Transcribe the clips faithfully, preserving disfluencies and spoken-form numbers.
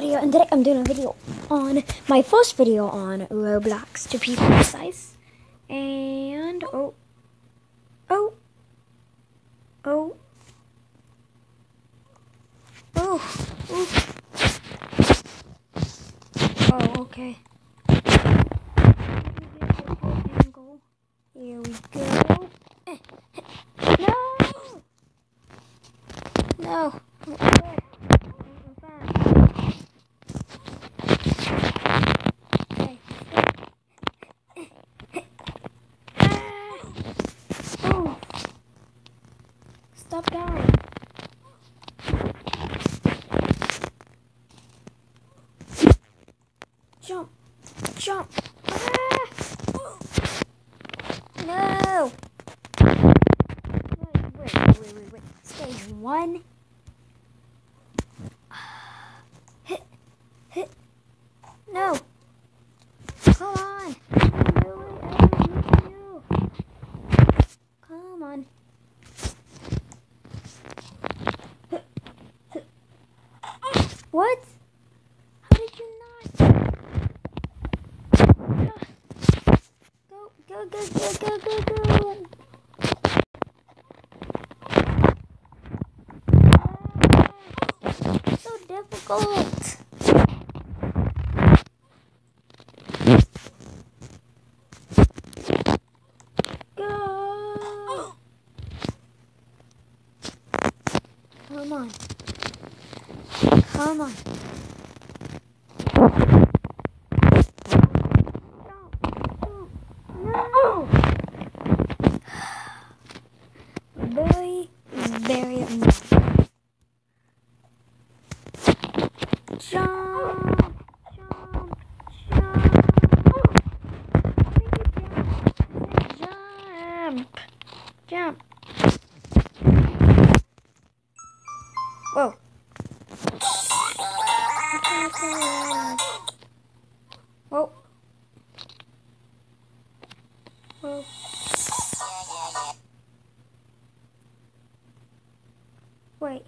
Audio, and today I'm doing a video on my first video on Roblox to be precise. And oh, oh, oh, oh, oh, oh, okay. Here we go. No, no. Stop down. Jump. Jump. Ah! No. Wait, wait, wait, wait, wait. Stage one. Hit. Hit. No. Come on. You can do it. I believe in you. Come on. What? How did you not? Go, go, go, go, go, go, go. Ah, so difficult. Go. Come on. Come on. No. Very, very annoying. Jump, jump, jump. Jump, jump. Whoa. Whoa. Whoa. Wait.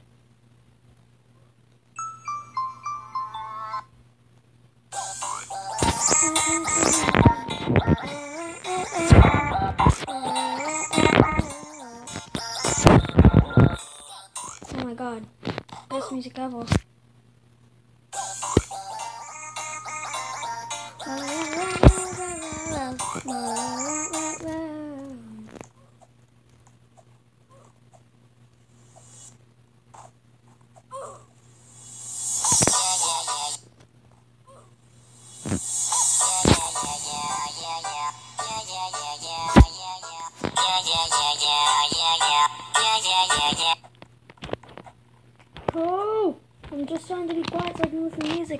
Oh my god. Best music ever. Oh, I'm just trying to be quiet so I can listen to music.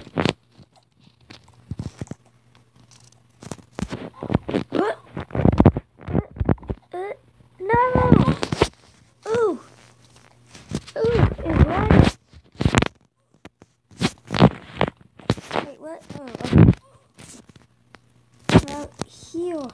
Uh, uh, uh, no! Ooh! Ooh, is right. Wait, what? Oh, okay. Well, here.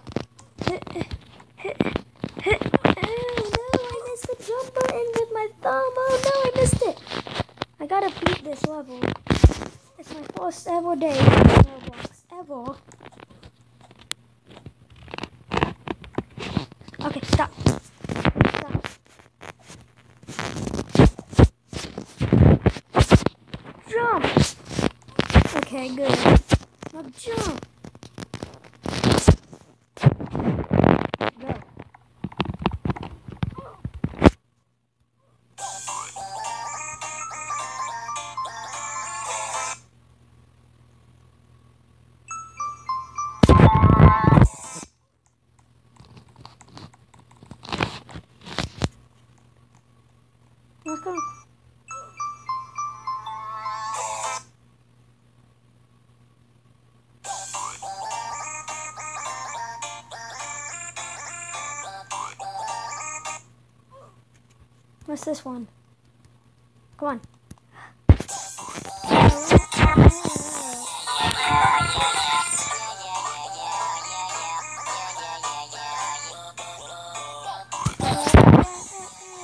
Oh no, I missed the jump button with my thumb. Oh no, I missed it. I gotta beat this level. It's my first ever day in Roblox. Ever. Okay, stop. Stop. Jump! Okay, good. Now jump! Go. Let's go. What's this one? Come on.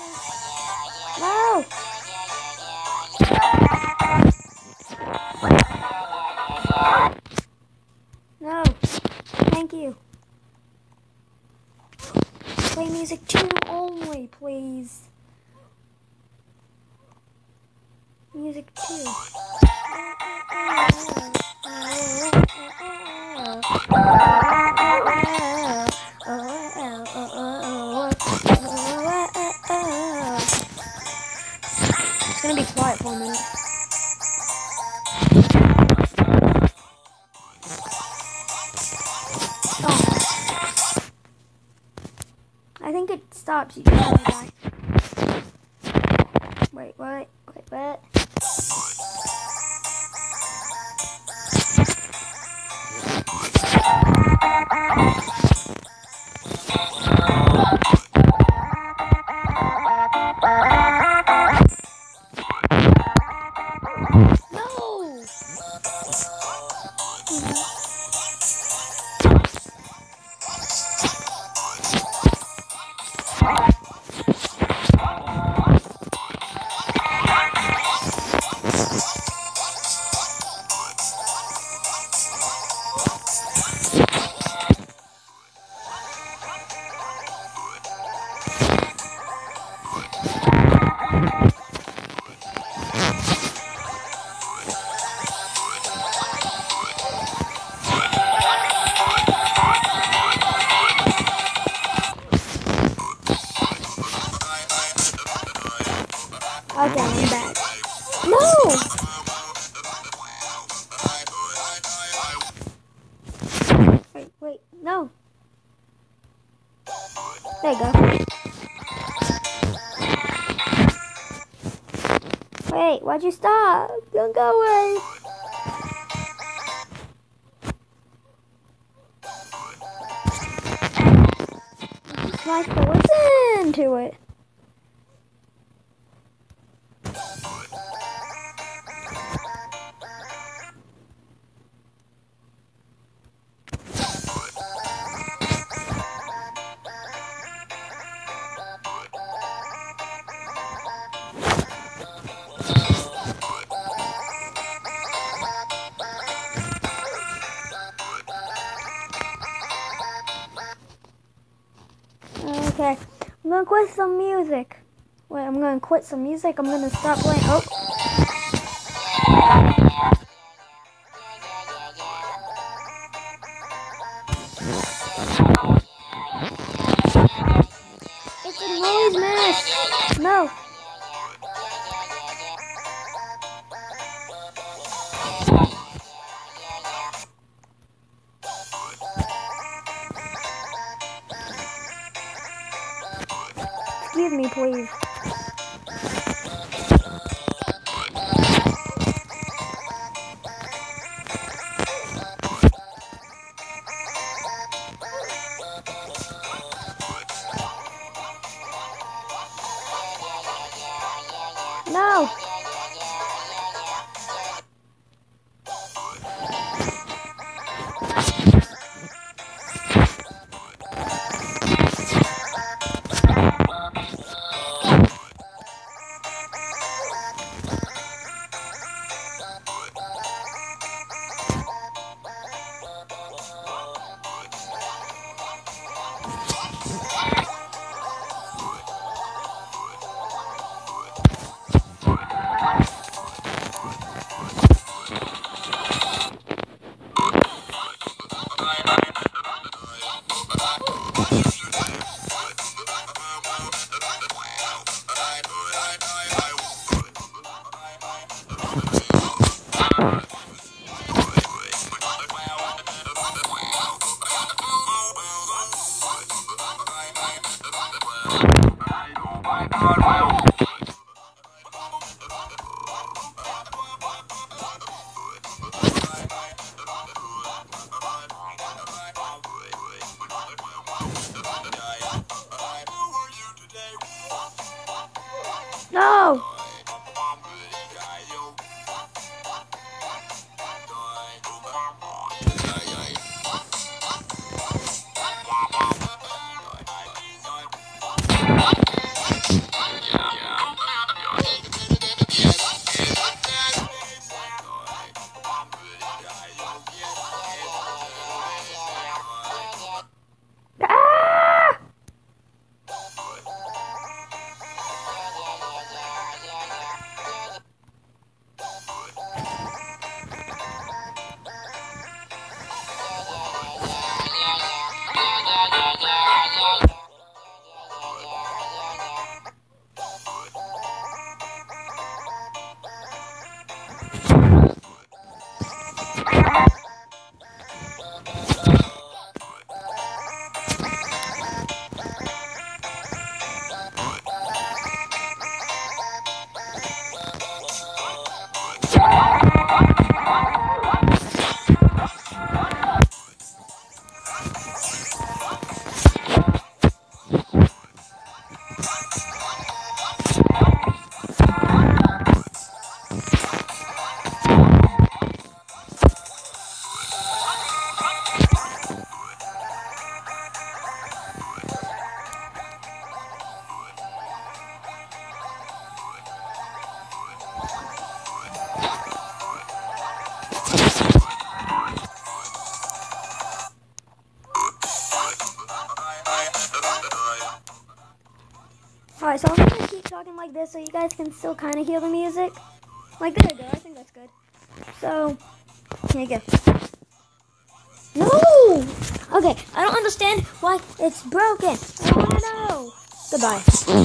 No! music two only, please. Music two. It's gonna be quiet for a minute. Oh. I think it stops you. Die. Wait, wait, wait, wait. Okay, I'm back. No! Wait, wait, no. There you go. Wait, why'd you stop? Don't go away. Nice to listen to it. Okay, I'm gonna quit some music. Wait, I'm gonna quit some music. I'm gonna stop playing. Oh. It's a noise mask. No. Excuse me, please. No. Alright, so I'm gonna keep talking like this so you guys can still kind of hear the music. Like, there we go. I think that's good. So, here you go. No! Okay, I don't understand why it's broken. I don't want to know. Goodbye.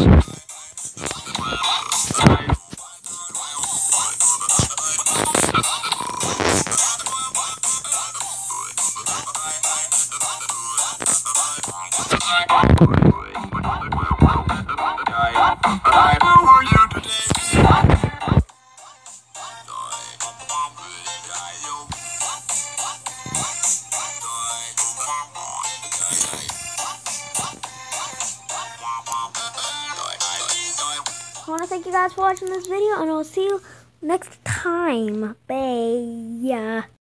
I want to thank you guys for watching this video, and I'll see you next time. Bye.